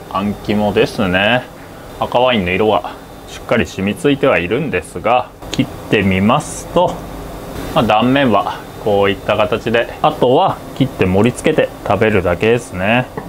あん肝ですね。赤ワインの色がしっかり染みついてはいるんですが、切ってみますと、断面はこういった形で、あとは切って盛り付けて食べるだけですね。